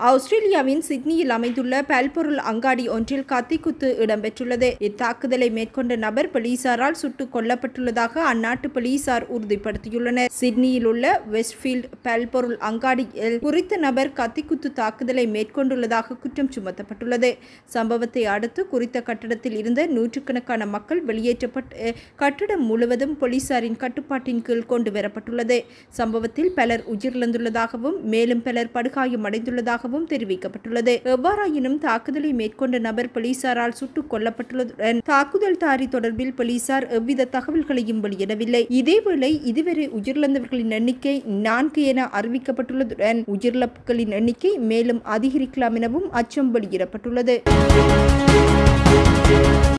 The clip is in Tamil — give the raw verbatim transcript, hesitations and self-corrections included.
ஆஸ்திரேலியாவின் சிட்னியில் அமைந்துள்ள பல்பொருள் அங்காடி ஒன்றில் கத்திக்குத்து இடம்பெற்றுள்ளது. இத்தாக்குதலை மேற்கொண்ட நபர் போலீசாரால் சுட்டுக் கொல்லப்பட்டுள்ளதாக அந்நாட்டு போலீசார் உறுதிப்படுத்தியுள்ளனர். சிட்னியில் உள்ள வெஸ்ட்ஃபீல்ட் பல்பொருள் அங்காடியில் குறித்த நபர் கத்திக்குத்து தாக்குதலை மேற்கொண்டுள்ளதாக குற்றம் சுமத்தப்பட்டுள்ளது. சம்பவத்தை அடுத்து குறித்த கட்டடத்தில் இருந்த நூற்றுக்கணக்கான மக்கள் வெளியேற்றப்பட்டு கட்டடம் முழுவதும் போலீசாரின் கட்டுப்பாட்டின் கீழ் கொண்டு வரப்பட்டுள்ளது. சம்பவத்தில் பலர் உயிரிழந்துள்ளதாகவும் மேலும் பலர் படுகாயமடைந்துள்ளதாகவும் தெரிவிக்கப்பட்டுள்ளது. எவ்வாறாயினும் தாக்குதலை மேற்கொண்ட நபர் போலீசாரால் சுட்டுக் கொல்லப்பட்டுள்ளதுடன் தாக்குதல்தாரி தொடர்பில் போலீசார் எவ்வித தகவல்களையும் வெளியிடவில்லை. இதேவேளை இதுவரை உயிரிழந்தவர்களின் எண்ணிக்கை நான்கு என அறிவிக்கப்பட்டுள்ளதுடன் உயிரிழப்புகளின் எண்ணிக்கை மேலும் அதிகரிக்கலாம் எனவும் அச்சம் வெளியிடப்பட்டுள்ளது.